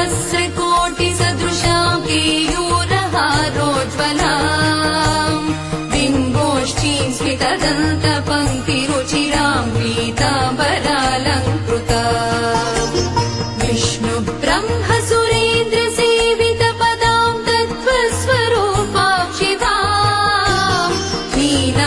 सहस्रकोटिसदृशां केयूरहारोज्ज्वलाम् बिम्बोष्ठीं स्मितदन्तपङ्क्तिरुचिरां पीताम्बरालङ्कृता विष्णुब्रह्मसुरेन्द्रसेवितपदां तत्त्वस्वरूपां शिवां